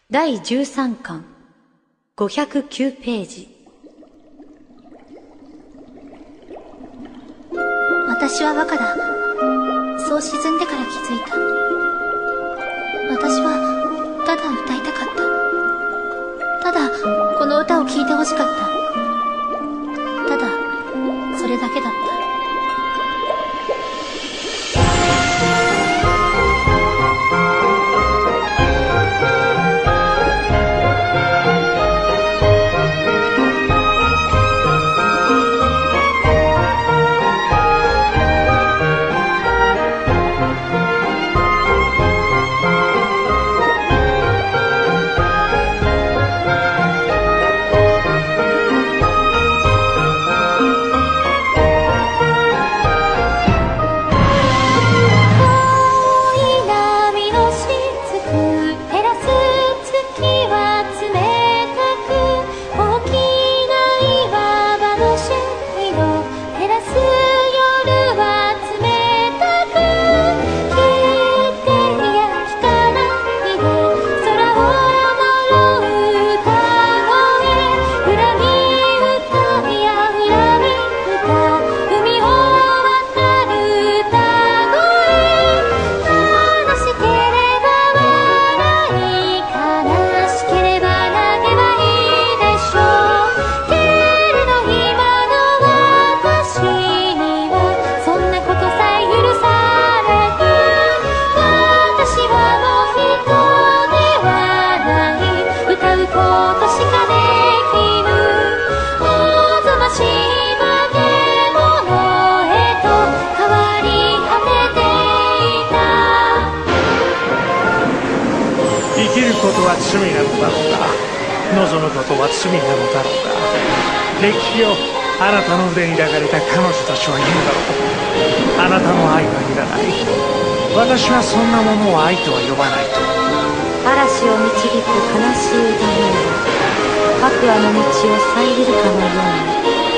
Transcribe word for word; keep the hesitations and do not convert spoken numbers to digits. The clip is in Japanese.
だいじゅうさんかんごひゃくきゅうページ。 私はバカだ。そう沈んでから気づいた。私はただ歌いたかった。ただこの歌を聴いてほしかった。ただそれだけだった。 生きることは罪なのだろうか、望むことは罪なのだろうか。敵よ、あなたの腕に抱かれた彼女たちは言うだろう。あなたの愛はいらない。私はそんなものを愛とは呼ばないと。 嵐を導く悲しい歌声が白亜の道を遮るかのように